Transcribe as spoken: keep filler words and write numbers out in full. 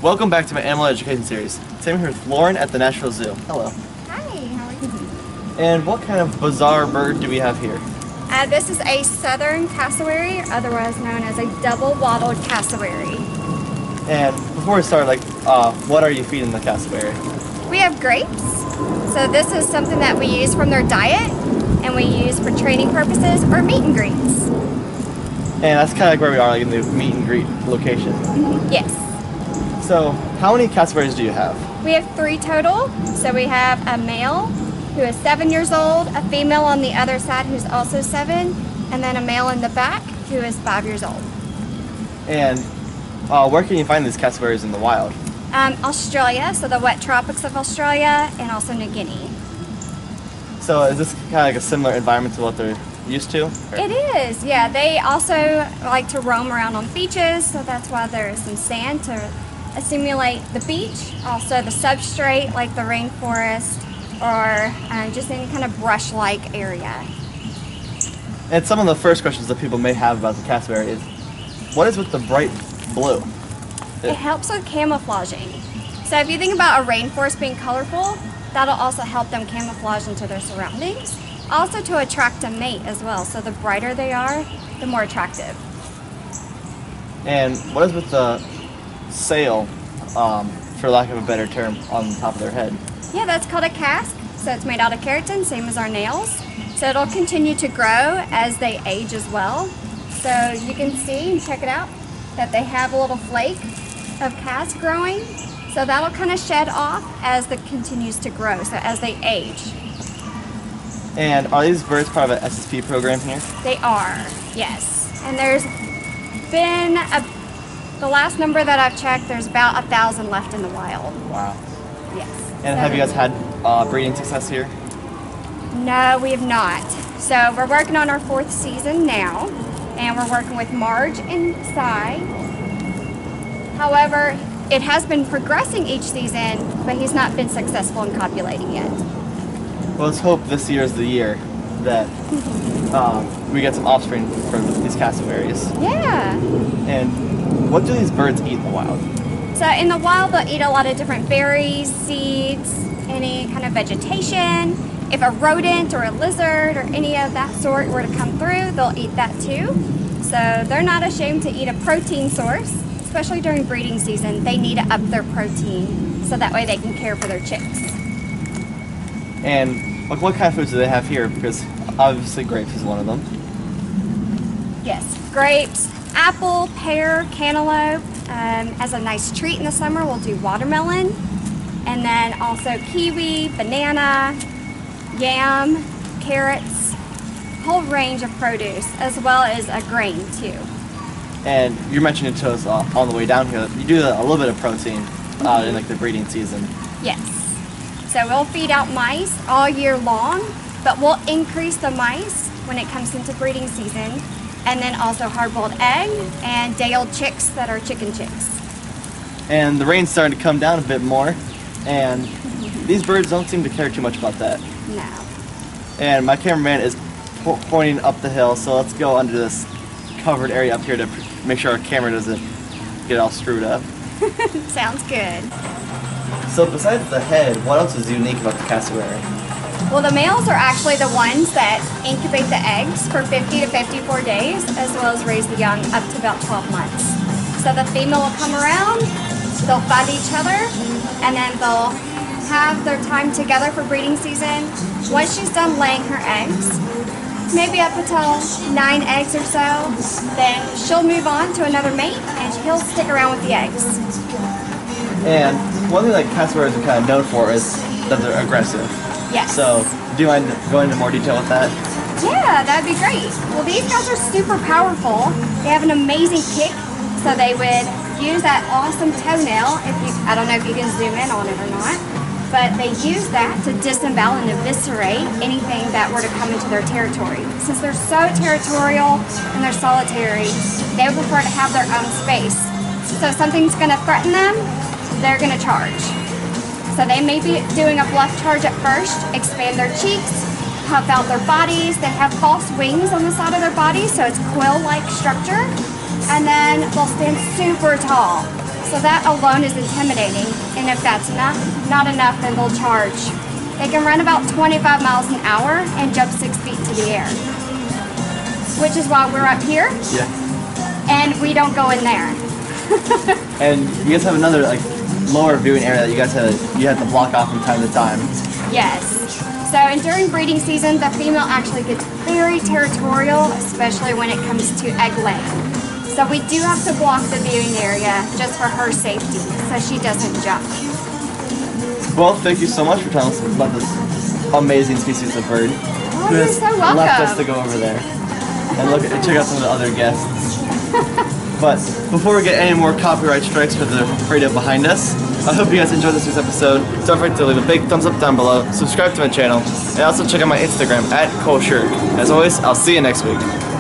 Welcome back to my animal education series. Today I'm here with Lauren at the Nashville Zoo. Hello. Hi, how are you? And what kind of bizarre bird do we have here? Uh, this is a southern cassowary, otherwise known as a double-wattled cassowary. And before we start, like, uh, what are you feeding the cassowary? We have grapes. So this is something that we use from their diet, and we use for training purposes or meet and greets. And that's kind of like where we are, like in the meet and greet location. Mm-hmm. Yes. So, how many cassowaries do you have? We have three total. So we have a male who is seven years old, a female on the other side who's also seven, and then a male in the back who is five years old. And uh, where can you find these cassowaries in the wild? Um, Australia, so the wet tropics of Australia, and also New Guinea. So is this kind of like a similar environment to what they're used to? Or? It is, yeah. They also like to roam around on beaches, so that's why there is some sand to simulate the beach. Also the substrate, like the rainforest, or uh, just any kind of brush-like area. And some of the first questions that people may have about the cassowary is, what is with the bright blue? It helps with camouflaging. So if you think about a rainforest being colorful, that'll also help them camouflage into their surroundings. Also to attract a mate as well. So the brighter they are, the more attractive. And what is with the sail, um, for lack of a better term, on the top of their head? Yeah, that's called a casque. So it's made out of keratin, same as our nails. So it'll continue to grow as they age as well. So you can see, and check it out, that they have a little flake of casque growing. So that'll kind of shed off as it continues to grow, so as they age. And are these birds part of an S S P program here? They are, yes. And there's been, a, the last number that I've checked, there's about a thousand left in the wild. Wow. Yes. And have you guys had uh, breeding success here? No, we have not. So we're working on our fourth season now, and we're working with Marge and Cy. However, it has been progressing each season, but he's not been successful in copulating yet. Well, let's hope this year is the year that um, we get some offspring from these cassowaries. Yeah. And what do these birds eat in the wild? So in the wild, they'll eat a lot of different berries, seeds, any kind of vegetation. If a rodent or a lizard or any of that sort were to come through, they'll eat that too. So they're not ashamed to eat a protein source, especially during breeding season. They need to up their protein so that way they can care for their chicks. And like, what kind of foods do they have here? Because obviously grapes is one of them. Yes, grapes, apple, pear, cantaloupe. Um, as a nice treat in the summer, we'll do watermelon. And then also kiwi, banana, yam, carrots, whole range of produce, as well as a grain too. And you mentioned it to us uh, on the way down here, you do a little bit of protein uh, mm-hmm. in like the breeding season. Yes. So we'll feed out mice all year long, but we'll increase the mice when it comes into breeding season. And then also hard-boiled egg and day-old chicks that are chicken chicks. And the rain's starting to come down a bit more, and these birds don't seem to care too much about that. No. And my cameraman is po pointing up the hill, so let's go under this covered area up here to make sure our camera doesn't get all screwed up. Sounds good. So besides the head, what else is unique about the cassowary? Well, the males are actually the ones that incubate the eggs for fifty to fifty-four days, as well as raise the young up to about twelve months. So the female will come around, they'll find each other, and then they'll have their time together for breeding season. Once she's done laying her eggs, maybe up until nine eggs or so, then she'll move on to another mate, and he'll stick around with the eggs. And one thing that cassowaries are kind of known for is that they're aggressive. Yes. So, do you mind going into more detail with that? Yeah, that'd be great. Well, these guys are super powerful. They have an amazing kick, so they would use that awesome toenail. If you, I don't know if you can zoom in on it or not, but they use that to disembowel and eviscerate anything that were to come into their territory. Since they're so territorial and they're solitary, they would prefer to have their own space. So if something's going to threaten them, they're going to charge. So they may be doing a bluff charge at first, expand their cheeks, puff out their bodies. They have false wings on the side of their bodies, so it's quill-like structure. And then they'll stand super tall. So that alone is intimidating, and if that's not, not enough, then they'll charge. They can run about twenty-five miles an hour and jump six feet to the air, which is why we're up here, Yeah. and we don't go in there. And you guys have another like lower viewing area that you guys have you have to block off from time to time. Yes. So, and during breeding season, the female actually gets very territorial, especially when it comes to egg laying. So we do have to block the viewing area just for her safety, so she doesn't jump. Well, thank you so much for telling us about this amazing species of bird. Oh, who you're has so welcome. left us to go over there and look at, check out some of the other guests. But before we get any more copyright strikes for the radio behind us, I hope you guys enjoyed this week's episode. Don't forget to leave a big thumbs up down below, subscribe to my channel, and also check out my Instagram at Cole Shirt. As always, I'll see you next week.